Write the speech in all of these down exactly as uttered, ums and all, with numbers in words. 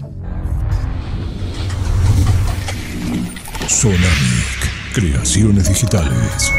Zonamic, Creaciones digitales.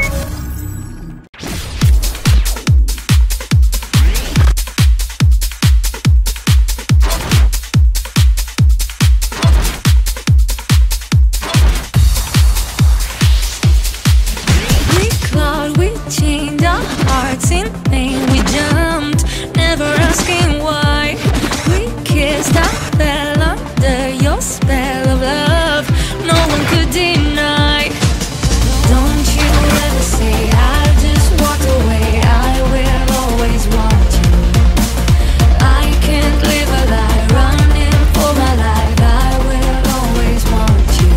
Chained our hearts in pain, we jumped, never asking why. We kissed, I fell under your spell of love, no one could deny. Don't you ever say I just walked away, I will always want you. I can't live a lie, running for my life, I will always want you.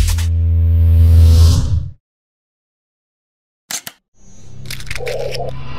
You